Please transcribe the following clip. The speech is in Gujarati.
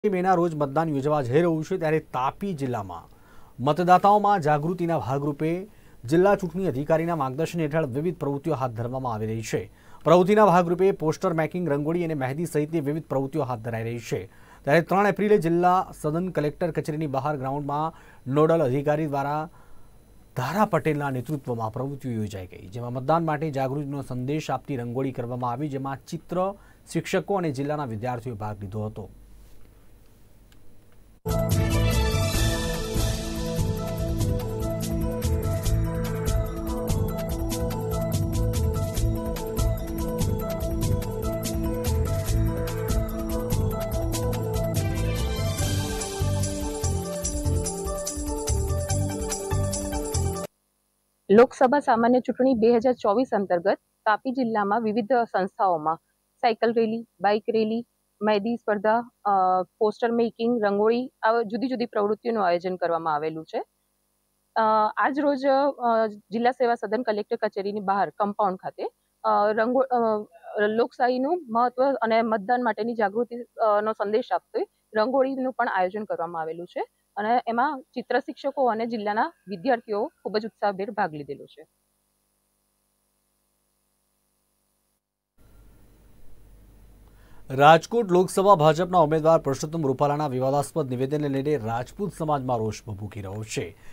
મેના રોજ મતદાન યોજવા જઈ રહ્યું છે ત્યારે તાપી જિલ્લામાં મતદાતાઓમાં જાગૃતિના ભાગરૂપે જિલ્લા ચૂંટણી અધિકારીના માર્ગદર્શન હેઠળ વિવિધ પ્રવૃત્તિઓ હાથ ધરવામાં આવી રહી છે। પ્રવૃત્તિના ભાગરૂપે પોસ્ટર મેકિંગ, રંગોળી અને મહેંદી સહિતની વિવિધ પ્રવૃત્તિઓ હાથ ધરાઈ રહી છે। ત્યારે 3 એપ્રિલે જિલ્લા સદન કલેક્ટર કચેરીની બહાર ગ્રાઉન્ડમાં નોડલ અધિકારી દ્વારા ધારા પટેલના નેતૃત્વમાં પ્રવૃત્તિઓ યોજાઈ ગઈ, જેમાં મતદાન માટે જાગૃતિનો સંદેશ આપતી રંગોળી કરવામાં આવી, જેમાં ચિત્ર શિક્ષકો અને જિલ્લાના વિદ્યાર્થીઓએ ભાગ લીધો હતો। લોકસભા સામાન્ય ચૂંટણી 2024 અંતર્ગત તાપી જિલ્લામાં વિવિધ સંસ્થાઓમાં cycle rally, bike rally, mehndi સ્પર્ધા, પોસ્ટર મેકિંગ, રંગોળી આવા જુદી જુદી પ્રવૃત્તિઓનું આયોજન કરવામાં આવેલું છે। આજ રોજ જિલ્લા સેવા સદન કલેક્ટર કચેરીની બહાર કમ્પાઉન્ડ ખાતે લોકશાહીનું મહત્વ અને મતદાન માટેની જાગૃતિનો સંદેશ આપતી રંગોળીનું પણ આયોજન કરવામાં આવેલું છે અને એમાં ચિત્ર શિક્ષકો અને જિલ્લાના વિદ્યાર્થીઓ ખૂબ જ ઉત્સાહભેર ભાગ લીધેલો છે। રાજકોટ લોકસભા ભાજપના ઉમેદવાર પરસોત્તમ રૂપાલાના વિવાદાસ્પદ નિવેદનને લઈને રાજપૂત સમાજમાં રોષ ભભૂકી રહ્યો છે।